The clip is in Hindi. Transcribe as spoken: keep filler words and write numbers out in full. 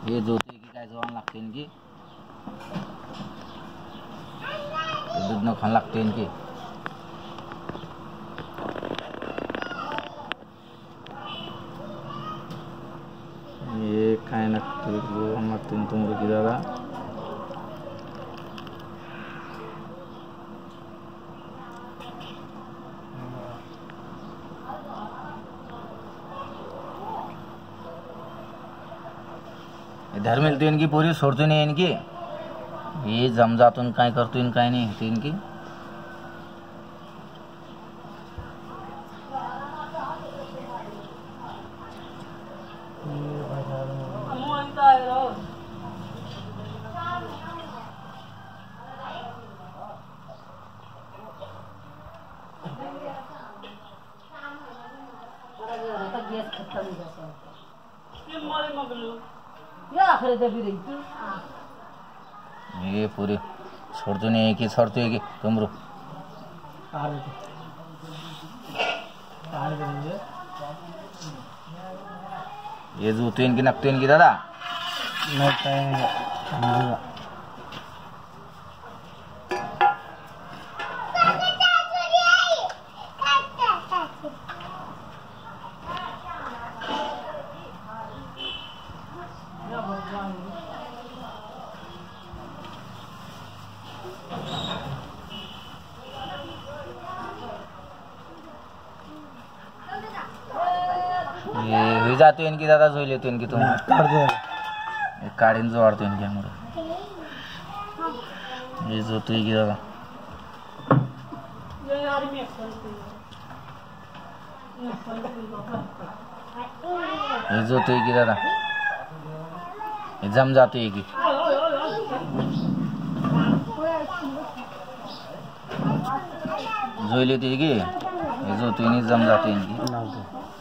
हे जोते की काय जेवण लागते की दूध न खान लागते की ये काय नक्की मत्तीन तुम्हारे की दादा इधर मिलती इनकी पूरी छोड़ती नहीं इनकी ये जम जातून काय करतो इन काय नहीं होती इनकी ये पूरी छोड़ती नहीं कि छोड़ती है कि तुम रुक ये जूते इनकी नकते इनकी दादा ये हुई जाते इनकी दादा जोई लेते इनकी तुम काढ़ीन जो आड़ते इनकी हमारे ये जो तो की दादा ये जो तो की दादा ये जम जाते है की जोई लेती है की ये जो तो नहीं जम जाते इनकी